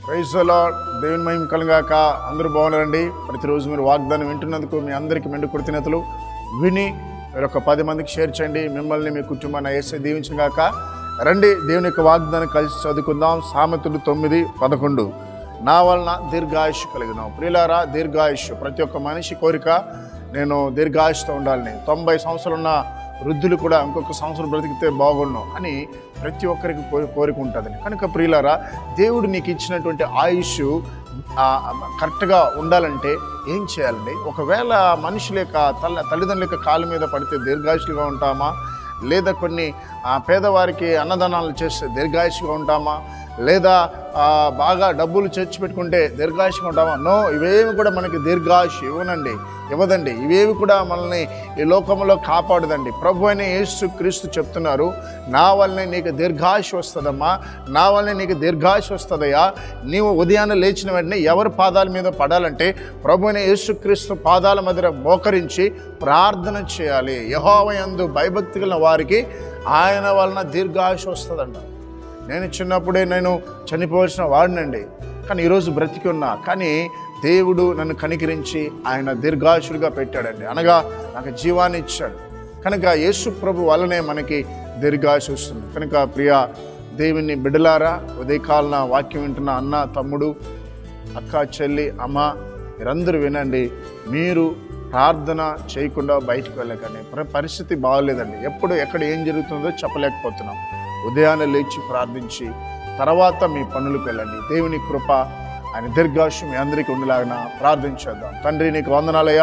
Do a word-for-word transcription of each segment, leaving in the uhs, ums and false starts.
Praise the lord. దేవుని మహిమ కలుగాక. అందరూ బాగున్నారండి. ప్రతిరోజు మీరు వాగ్దానం వింటున్నందుకు మీ అందరికీ మెండు కృతజ్ఞతలు. విని మీరు ఒక పది మందికి షేర్ చేయండి. మిమ్మల్ని మీ కుటుంబాన్ని యేసే దీవించుగాక. రండి దేవుని యొక్క వాగ్దానం కలిసి చదువుకుందాం. సామెతలు తొమ్మిది పదకొండు. నా వలన దీర్ఘాయుష్ కలిగిన ప్రియులారా, దీర్ఘాయుష్ ప్రతి ఒక్క మనిషి కోరిక. నేను దీర్ఘాయుష్తో ఉండాలని, తొంభై సంవత్సరాలు ఉన్న వృద్ధులు కూడా ఇంకొక సంవత్సరం బ్రతికితే బాగుండు అని ప్రతి ఒక్కరికి కోరి కోరిక ఉంటుందని. కనుక ప్రియులారా, దేవుడు నీకు ఇచ్చినటువంటి ఆయుష్ కరెక్ట్గా ఉండాలంటే ఏం చేయాలండి? ఒకవేళ మనుషుల యొక్క తల్ల తల్లిదండ్రుల యొక్క కాళ్ళ మీద పడితే దీర్ఘాయుషులుగా ఉంటామా? లేదా కొన్ని పేదవారికి అన్నదానాలు చేస్తే దీర్ఘాయుషుగా ఉంటామా? లేదా బాగా డబ్బులు చేర్చి పెట్టుకుంటే దీర్ఘాయుషుగా ఉంటామా? నో, ఇవేవి కూడా మనకి దీర్ఘాయుష్ ఇవ్వనండి, ఇవ్వదండి. ఇవేవి కూడా మనల్ని ఈ లోకంలో కాపాడదండి. ప్రభు అయిన యేసు క్రీస్తు చెప్తున్నారు, నా వల్లనే నీకు దీర్ఘాయుష్ వస్తుందమ్మా, నా వల్లనే నీకు దీర్ఘాయుష్ వస్తుందయ్యా. నీవు ఉదయాన్నే లేచిన వెంటనే ఎవరి పాదాల మీద పడాలంటే ప్రభు అయిన యేసు క్రీస్తు పాదాల మధ్య మోకరించి ప్రార్థన చేయాలి. యెహోవా యందు భయభక్తి కలిగిన వారికి ఆయన వలన దీర్ఘాయుష్ వస్తుందంట. నేను చిన్నప్పుడే నేను చనిపోవాల్సిన వాడినండి, కానీ ఈరోజు బ్రతికి ఉన్నా. కానీ దేవుడు నన్ను కనికరించి ఆయన దీర్ఘాయుషుడిగా పెట్టాడండి, అనగా నాకు జీవాన్ని ఇచ్చాడు. కనుక యేసు ప్రభు వల్లనే మనకి దీర్ఘాయుషు వస్తుంది. కనుక ప్రియ దేవుని బిడ్డలారా, ఉదయకాలన వాక్యం వింటున్న అన్న, తమ్ముడు, అక్క, చెల్లి, అమ్మ, మీరందరూ వినండి. మీరు ప్రార్థన చేయకుండా బయటకు వెళ్ళకండి. పరిస్థితి బాగోలేదండి. ఎప్పుడు ఎక్కడ ఏం జరుగుతుందో చెప్పలేకపోతున్నాం. ఉదయాన్నే లేచి ప్రార్థించి తర్వాత మీ పనులకు వెళ్ళండి. దేవుని కృప, ఆయన దీర్ఘాయుషు మీ అందరికీ ఉండేలాగా ప్రార్థించేద్దాం. తండ్రి, నీకు వందనాలయ్యా.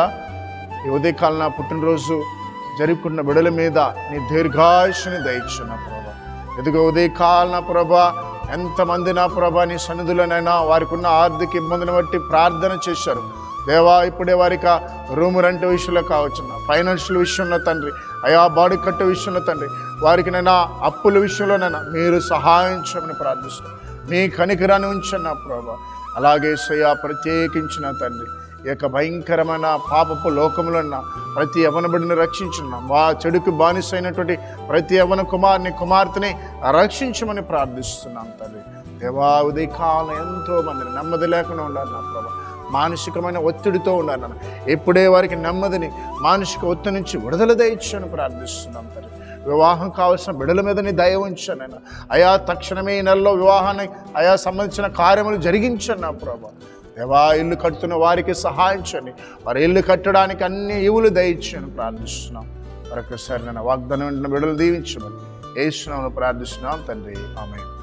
ఈ ఉదయకాలన పుట్టినరోజు జరుపుకున్న బిడ్డల మీద నీ దీర్ఘాయుషుని దయచున్న ప్రభా. ఎదుగో ఉదయకాలన ప్రభా, ఎంతమంది నా ప్రభా నీ సన్నిధిలోనైనా వారికి ఉన్న ఆర్థిక ఇబ్బందిని బట్టి ప్రార్థన చేశారు దేవా. ఇప్పుడే వారికి రూమ్ రెంట్ విషయంలో కావచ్చు, ఫైనాన్షియల్ విషయంలో తండ్రి, అయా బాడీ కట్టు విషయంలో తండ్రి, వారికి నైనా అప్పుల విషయంలోనైనా మీరు సహాయం చేయమని ప్రార్థిస్తున్నాను. మీ కనికరాన్ని ఉంచన్న ప్రభా. అలాగే సయా ప్రత్యేకించిన తండ్రి, ఈ యొక్క భయంకరమైన పాపపు లోకంలో ఉన్న ప్రతి యవనబడిని రక్షించున్నాం. వా చెడుకు బానిసైనటువంటి ప్రతి యవన కుమార్ని కుమార్తెని రక్షించమని ప్రార్థిస్తున్నాం తండ్రి. దేవా, ఉదయకాలం ఎంతో మందిని నెమ్మది లేకుండా ఉండాలి నా ప్రభా. మానసికమైన ఒత్తిడితో ఉండాలి నాన్న. ఎప్పుడే వారికి నెమ్మదిని మానసిక ఒత్తిడి నుంచి విడుదల దయచని ప్రార్థిస్తున్నాం తండ్రి. వివాహం కావాల్సిన బిడ్డల మీద నీ దయ ఉంచాను నేను. అయా తక్షణమే ఈ నెలలో వివాహాన్ని అయా సంబంధించిన కార్యములు జరిగించాను నా ప్రభా. దేవా, ఇల్లు కట్టుతున్న వారికి సహాయించండి. వారి ఇల్లు కట్టడానికి అన్ని ఇవులు దయచని ప్రార్థిస్తున్నాం. మరొకసారి నేను వాగ్దానం బిడ్డలు దీవించమని యేసు నామములో ప్రార్థిస్తున్నాం తండ్రి. ఆమేన్.